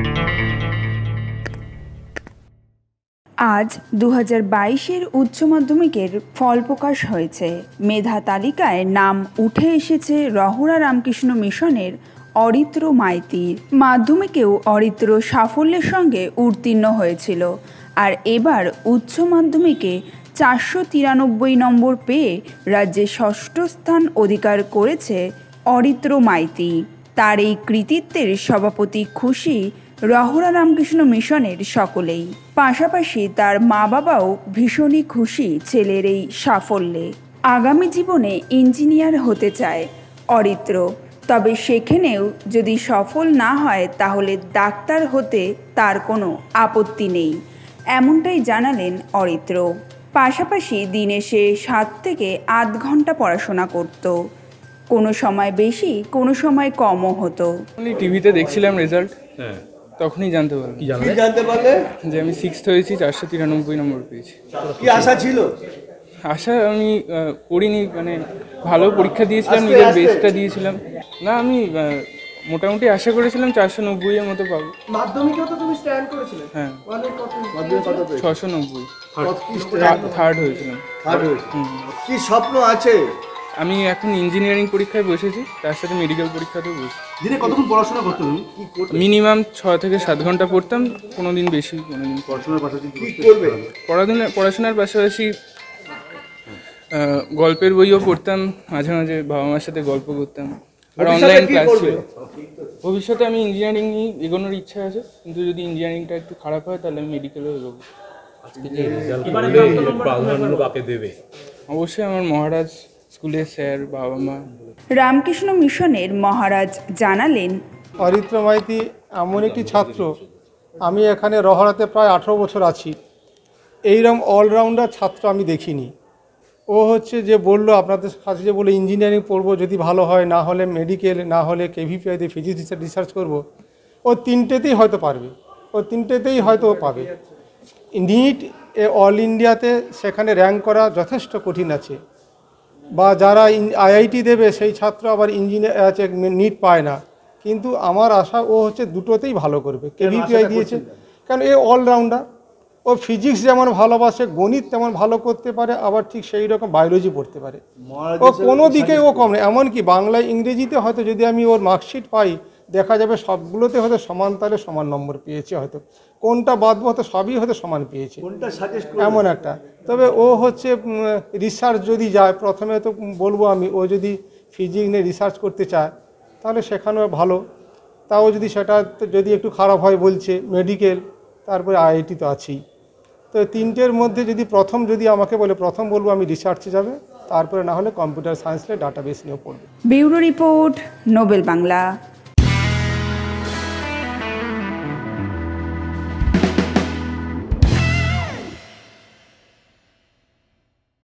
আজ 2022-এর উচ্চ মাধ্যমিকের ফল প্রকাশ হয়েছে। মেধা তালিকায় নাম উঠে এসেছে রহরা রামকৃষ্ণ মিশনের অরিত্র মাইতির। মাধ্যমিকেও অরিত্র সাফল্যের সঙ্গে উত্তীর্ণ হয়েছিল, আর এবার উচ্চ মাধ্যমিকে 493 নম্বর পেয়ে রাজ্যে ষষ্ঠ স্থান অধিকার করেছে অরিত্র মাইতি। তার এই কৃতিত্বের সভাপতি খুশি রহরা রামকৃষ্ণ মিশনের সকলেই। পাশাপাশি তার মা বাবাও ভীষণই খুশি ছেলের এই সাফল্যে। আগামী জীবনে ইঞ্জিনিয়ার হতে চায় অরিত্র, তবে সেখানেও যদি সফল না হয় তাহলে ডাক্তার হতে তার কোনো আপত্তি নেই, এমনটাই জানালেন অরিত্র। পাশাপাশি দিনে সে 7 থেকে 8 ঘন্টা পড়াশোনা করত, কোনো সময় বেশি কোনো সময় কমও হতো। টিভিতে দেখছিলাম রেজাল্ট, তখনই জানতে পারলে যে আমি 6th হয়েছি, 493 নম্বর পেয়েছি। কি আশা ছিল? আশা আমি পড়িনি, মানে ভালো পরীক্ষা দিয়েছিলাম, নিজের বেস্টটা দিয়েছিলাম। না, আমি মোটামুটি আশা করেছিলাম 490 এর মতো পাবো। মাধ্যমিকেও তো তুমি স্ট্যান্ড করেছিলে? হ্যাঁ, মাধ্যমিক কত পেয়েছো? 690। থার্ড হয়েছিলাম। কি স্বপ্ন আছে? আমি এখন ইঞ্জিনিয়ারিং পরীক্ষায় বসেছি, তার সাথে মেডিকেল পরীক্ষাতেও বসেছি। দিনে কতক্ষণ পড়াশোনা করতে তুমি? মিনিমাম 6 থেকে 7 ঘন্টা পড়তাম, কোনোদিন বেশি কোনোদিন। পড়াশোনার পাশাপাশি কি করবে? পড়াশোনার পাশাপাশি গল্পের বইও পড়তাম, মাঝে মাঝে বাবা মার সাথে গল্প করতাম, আর অনলাইন ক্লাস ছিল। ভবিষ্যতে আমি ইঞ্জিনিয়ারিং নিয়ে এগোনোর ইচ্ছা আছে, কিন্তু যদি ইঞ্জিনিয়ারিংটা একটু খারাপ হয় তাহলে আমি মেডিকেলেও এগোবো। অবশ্যই আমার মহারাজ স্কুলের স্যার, বাবা মা। রামকৃষ্ণ মিশনের মহারাজ জানালেন, অরিত্র মাইতি এমন একটি ছাত্র, আমি এখানে রহরাতে প্রায় 18 বছর আছি, এইরকম অলরাউন্ডার ছাত্র আমি দেখিনি। ও হচ্ছে যে বললো আপনাদের কাছে, যে বললো ইঞ্জিনিয়ারিং পড়বো, যদি ভালো হয়, না হলে মেডিকেল, না হলে কেভিপিআইতে ফিজিক্স রিসার্চ করবো। ও তিনটেতেই হয়তো পারবে, ও তিনটেতেই হয়তো পাবে। নিট অল ইন্ডিয়াতে সেখানে র্যাঙ্ক করা যথেষ্ট কঠিন আছে, বা যারা আইআইটি দেবে সেই ছাত্র আবার ইঞ্জিনিয়ার আছে, নিট পায় না। কিন্তু আমার আশা ও হচ্ছে দুটোতেই ভালো করবে। কেভিপিআই দিয়েছে কারণ এ অলরাউন্ডার। ও ফিজিক্স যেমন ভালোবাসে, গণিত তেমন ভালো করতে পারে, আবার ঠিক সেই রকম বায়োলজি পড়তে পারে। ও কোনো দিকে ও কম নেই, এমনকি বাংলায় ইংরেজিতে হয়তো যদি আমি ওর মার্কশিট পাই, দেখা যাবে সবগুলোতে হয়তো সমান তালে সমান নম্বর পেয়েছে, হয়তো কোনটা বাদবো হয়তো সবই হয়তো সমান পেয়েছে, এমন একটা। তবে ও হচ্ছে রিসার্চ যদি যায়, প্রথমে তো বলবো আমি, ও যদি ফিজিক্স নিয়ে রিসার্চ করতে চায় তাহলে সেখানেও ভালো। তাও যদি সেটা যদি একটু খারাপ হয় বলছে, মেডিকেল, তারপরে আইআইটি তো আছেই। তো তিনটের মধ্যে যদি আমাকে বলে, প্রথম বলবো আমি রিসার্চে যাবে, তারপরে না হলে কম্পিউটার সায়েন্স নিয়ে ডাটাবেস নিয়েও পড়বে। Bureau report, Nobel Bangla.